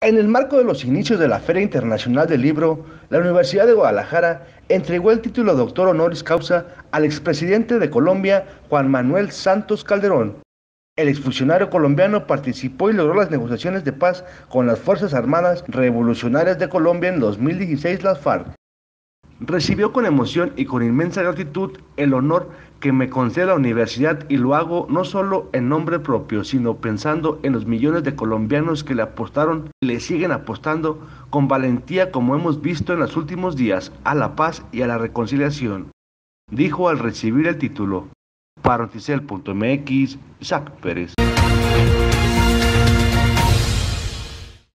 En el marco de los inicios de la Feria Internacional del Libro, la Universidad de Guadalajara entregó el título de doctor honoris causa al expresidente de Colombia, Juan Manuel Santos Calderón. El exfuncionario colombiano participó y logró las negociaciones de paz con las Fuerzas Armadas Revolucionarias de Colombia en 2016, las FARC. Recibió con emoción y con inmensa gratitud el honor que me concede la universidad, y lo hago no solo en nombre propio, sino pensando en los millones de colombianos que le apostaron y le siguen apostando con valentía, como hemos visto en los últimos días, a la paz y a la reconciliación, dijo al recibir el título. Para Noticel.mx, Isaac Pérez.